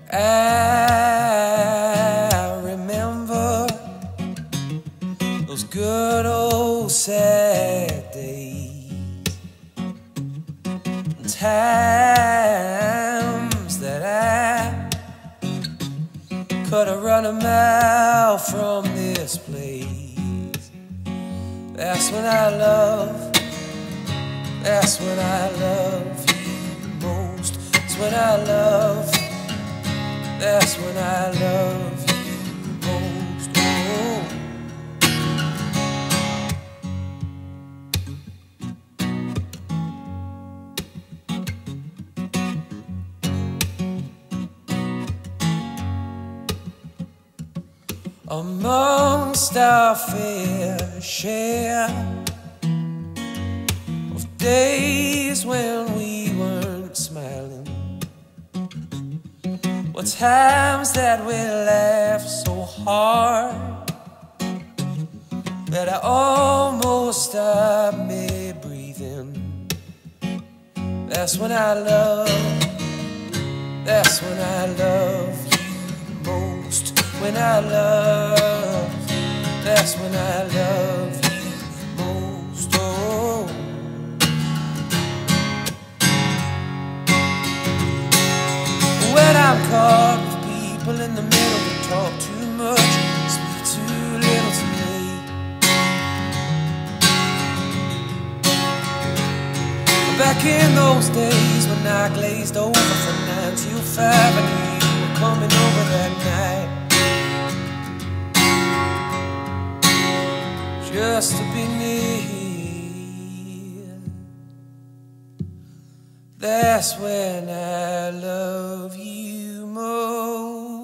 I remember those good old sad days, times that I could have run a mile from this place. That's when I love, that's when I love you most. That's when I love, that's when I love you most. Oh. Amongst our fair share of days when we weren't smiling, were times that we laughed so hard that I almost stopped me breathing. That's when I love, that's when I love you most. When I love, that's when I love you most. Oh. When I'm caught with people in the middle who talk too much, speak too little to me. Back in those days when I glazed over from 9 till 5 and you were coming over that night, just to be near. That's when I love you most.